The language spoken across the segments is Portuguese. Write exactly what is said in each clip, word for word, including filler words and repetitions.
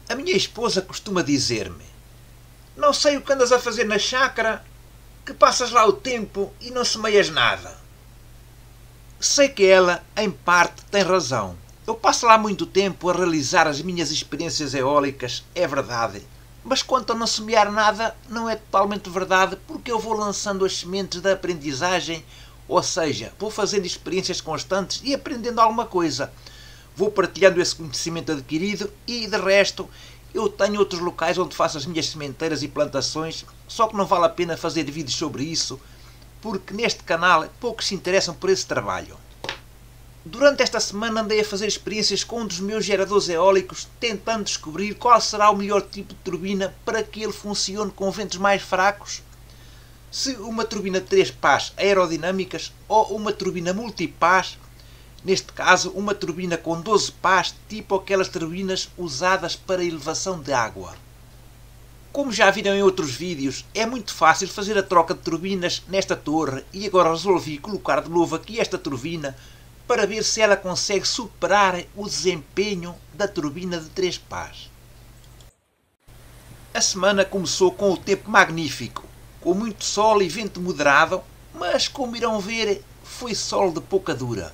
A minha esposa costuma dizer-me: não sei o que andas a fazer na chácara, que passas lá o tempo e não semeias nada. Sei que ela, em parte, tem razão. Eu passo lá muito tempo a realizar as minhas experiências eólicas, é verdade. Mas quanto a não semear nada, não é totalmente verdade, porque eu vou lançando as sementes da aprendizagem, ou seja, vou fazendo experiências constantes e aprendendo alguma coisa. Vou partilhando esse conhecimento adquirido e, de resto, eu tenho outros locais onde faço as minhas sementeiras e plantações, só que não vale a pena fazer vídeos sobre isso, porque neste canal poucos se interessam por esse trabalho. Durante esta semana andei a fazer experiências com um dos meus geradores eólicos, tentando descobrir qual será o melhor tipo de turbina para que ele funcione com ventos mais fracos. Se uma turbina de três pás aerodinâmicas ou uma turbina multipás, neste caso uma turbina com doze pás, tipo aquelas turbinas usadas para elevação de água. Como já viram em outros vídeos, é muito fácil fazer a troca de turbinas nesta torre e agora resolvi colocar de novo aqui esta turbina para ver se ela consegue superar o desempenho da turbina de três pás. A semana começou com o tempo magnífico, com muito sol e vento moderado, mas como irão ver, foi sol de pouca dura.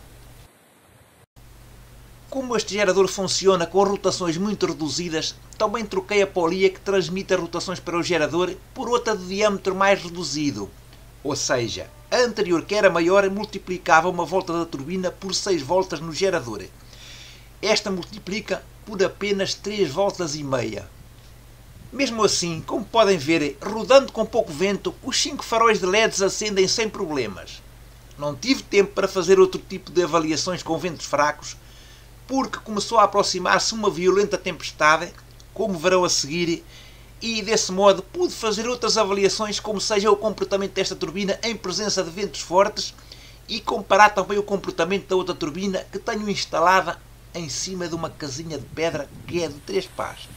Como este gerador funciona com rotações muito reduzidas, também troquei a polia que transmite as rotações para o gerador por outra de diâmetro mais reduzido. Ou seja, a anterior, que era maior, multiplicava uma volta da turbina por seis voltas no gerador. Esta multiplica por apenas três voltas e meia. Mesmo assim, como podem ver, rodando com pouco vento, os cinco faróis de L E Ds acendem sem problemas. Não tive tempo para fazer outro tipo de avaliações com ventos fracos, porque começou a aproximar-se uma violenta tempestade, como verão a seguir, e desse modo pude fazer outras avaliações, como seja o comportamento desta turbina em presença de ventos fortes e comparar também o comportamento da outra turbina que tenho instalada em cima de uma casinha de pedra que é de três pás.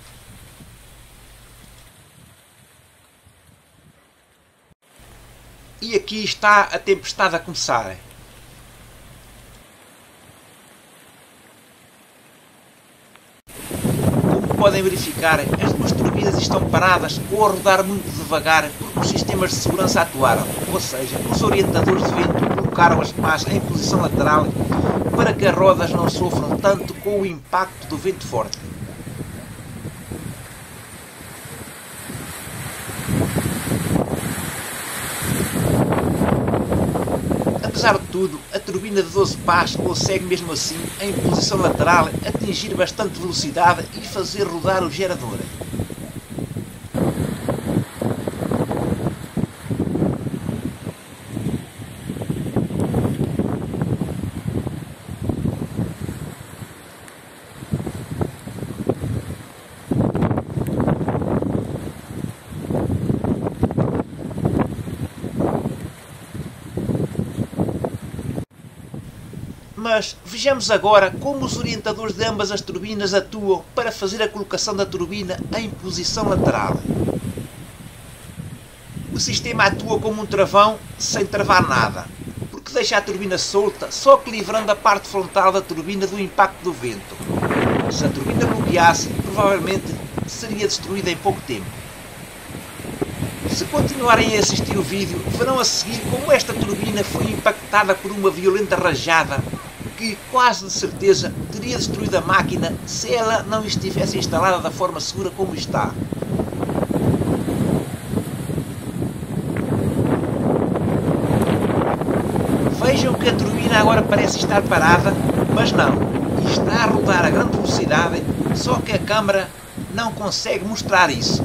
E aqui está a tempestade a começar. Podem verificar, as duas turbinas estão paradas ou a rodar muito devagar porque os sistemas de segurança atuaram, ou seja, os orientadores de vento colocaram as pás em posição lateral para que as rodas não sofram tanto com o impacto do vento forte. Apesar de tudo, a turbina de doze pás consegue mesmo assim, em posição lateral, atingir bastante velocidade e fazer rodar o gerador. Mas vejamos agora como os orientadores de ambas as turbinas atuam para fazer a colocação da turbina em posição lateral. O sistema atua como um travão sem travar nada, porque deixa a turbina solta, só que livrando a parte frontal da turbina do impacto do vento. Se a turbina bloqueasse, provavelmente seria destruída em pouco tempo. Se continuarem a assistir o vídeo, verão a seguir como esta turbina foi impactada por uma violenta rajada que quase de certeza teria destruído a máquina se ela não estivesse instalada da forma segura como está. Vejam que a turbina agora parece estar parada, mas não, está a rodar a grande velocidade, só que a câmara não consegue mostrar isso.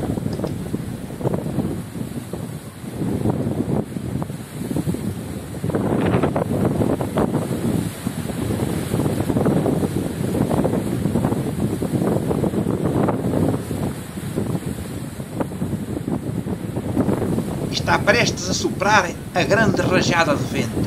Está prestes a soprar a grande rajada de vento.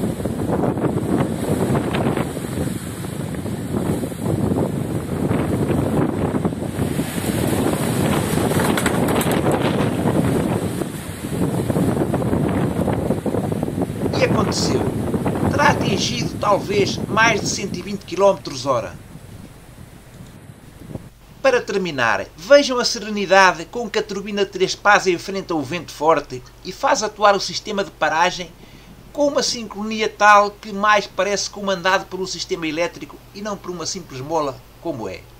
E aconteceu. Terá atingido talvez mais de cento e vinte quilómetros por hora. para terminar, vejam a serenidade com que a turbina de três pás enfrenta o vento forte e faz atuar o sistema de paragem com uma sincronia tal que mais parece comandado por um sistema elétrico e não por uma simples mola, como é.